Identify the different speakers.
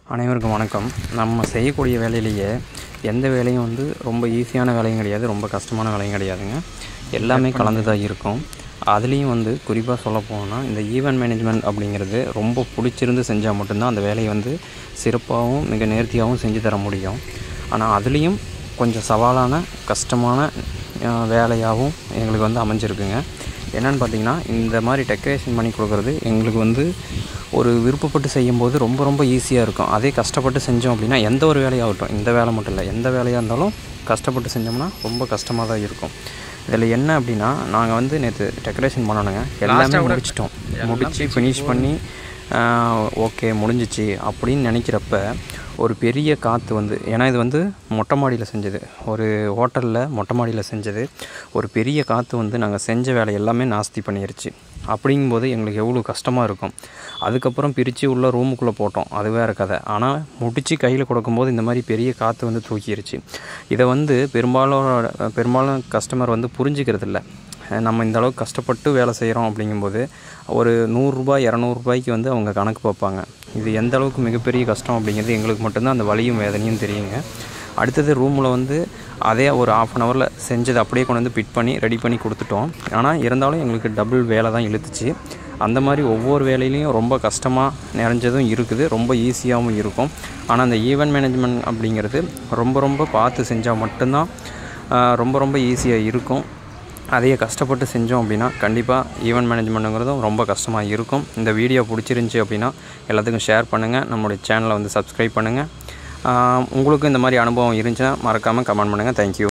Speaker 1: அனைவருக்கும் வணக்கம். நம்ம செய்யக்கூடிய வேலையிலேயே எந்த வேலையும் ரொம்ப ஈஸியான வேலையும் கிடையாது, ரொம்ப கஷ்டமான வேலையும் கிடையாதுங்க. எல்லாமே கலந்து தான் இருக்கும். அதுலேயும் குறிப்பாக சொல்லப்போனால் இந்த ஈவெண்ட் மேனேஜ்மெண்ட் அப்படிங்கிறது ரொம்ப பிடிச்சிருந்து செஞ்சால் மட்டும்தான் அந்த வேலையை சிறப்பாகவும் மிக நேர்த்தியாகவும் செஞ்சு தர முடியும். ஆனால் அதுலேயும் கொஞ்சம் சவாலான கஷ்டமான வேலையாகவும் எங்களுக்கு அமைஞ்சிருக்குங்க. என்னென்னு பார்த்திங்கன்னா, இந்த மாதிரி டெக்கரேஷன் பண்ணி கொடுக்குறது எங்களுக்கு ஒரு விருப்பப்பட்டு செய்யும்போது ரொம்ப ரொம்ப ஈஸியாக இருக்கும். அதே கஷ்டப்பட்டு செஞ்சோம் அப்படின்னா எந்த ஒரு வேலையாகட்டும், இந்த வேலை மட்டும் இல்லை, எந்த வேலையாக இருந்தாலும் கஷ்டப்பட்டு செஞ்சோம்னா ரொம்ப கஷ்டமாக தான் இருக்கும். இதில் என்ன அப்படின்னா, நாங்கள் நேற்று டெக்கரேஷன் பண்ணணுங்க, எல்லாமே முடித்து ஃபினிஷ் பண்ணி ஓகே முடிஞ்சிச்சு அப்படின்னு நினைக்கிறப்ப ஒரு பெரிய காற்று ஏன்னா இது மொட்டை மாடியில் செஞ்சது, ஒரு ஹோட்டலில் மொட்டை மாடியில் செஞ்சது. ஒரு பெரிய காற்று நாங்கள் செஞ்ச வேலை எல்லாமே நாஸ்தி பண்ணிடுச்சு. அப்படிங்கும்போது எங்களுக்கு எவ்வளோ கஷ்டமாக இருக்கும். அதுக்கப்புறம் பிரித்து உள்ள ரூமுக்குள்ளே போட்டோம், அது வேறு கதை. ஆனால் முடித்து கையில் கொடுக்கும்போது இந்த மாதிரி பெரிய காற்று தூக்கிடுச்சு. இதை பெரும்பாலும் கஸ்டமர் புரிஞ்சிக்கிறதில்ல. நம்ம இந்த அளவுக்கு கஷ்டப்பட்டு வேலை செய்கிறோம் அப்படிங்கும்போது ஒரு 100 ரூபாய் 200 ரூபாய்க்கு அவங்க கணக்கு பார்ப்பாங்க. இது எந்த அளவுக்கு மிகப்பெரிய கஷ்டம் அப்படிங்கிறது எங்களுக்கு மட்டும்தான் அந்த வலியும் வேதனையும் தெரியுங்க. அடுத்தது ரூமில் அதே ஒரு 1/2 ஹவரில் செஞ்சது அப்படியே கொண்டு ஃபிட் பண்ணி ரெடி பண்ணி கொடுத்துட்டோம். ஆனால் இருந்தாலும் எங்களுக்கு டபுள் வேலை தான் இழுத்துச்சு. அந்த மாதிரி ஒவ்வொரு வேலையிலையும் ரொம்ப கஷ்டமாக நிறைஞ்சதும் இருக்குது, ரொம்ப ஈஸியாகவும் இருக்கும். ஆனால் அந்த ஈவெண்ட் மேனேஜ்மெண்ட் அப்படிங்கிறது ரொம்ப ரொம்ப பார்த்து செஞ்சால் மட்டும்தான் ரொம்ப ரொம்ப ஈஸியாக இருக்கும். அதையே கஷ்டப்பட்டு செஞ்சோம் அப்படின்னா கண்டிப்பாக ஈவெண்ட் மேனேஜ்மெண்ட்டுங்கிறதும் ரொம்ப கஷ்டமாக இருக்கும். இந்த வீடியோ பிடிச்சிருந்துச்சி அப்படின்னா எல்லாத்துக்கும் ஷேர் பண்ணுங்கள், நம்மளுடைய சேனலை சப்ஸ்கிரைப் பண்ணுங்கள். உங்களுக்கும் இந்த மாதிரி அனுபவம் இருந்துச்சுன்னா மறக்காமல் கமெண்ட் பண்ணுங்கள். தேங்க்யூ.